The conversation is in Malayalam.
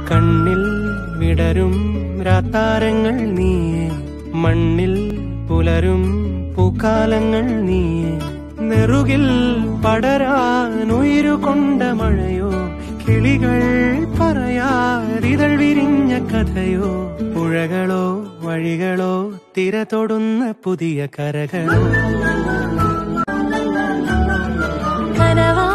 കണ്ണിൽ വിടരും രാത്താരങ്ങൾ നീയേ, മണ്ണിൽ പുലരും പൂക്കാലങ്ങൾ നീയേ. നെറുകിൽ പടരാനുയിരുകൊണ്ട മഴയോ, കിളികൾ പറയാതിതൾ വിരിഞ്ഞ കഥയോ. പുഴകളോ വഴികളോ തിര തൊടുന്ന പുതിയ കരകളോ. കനവാ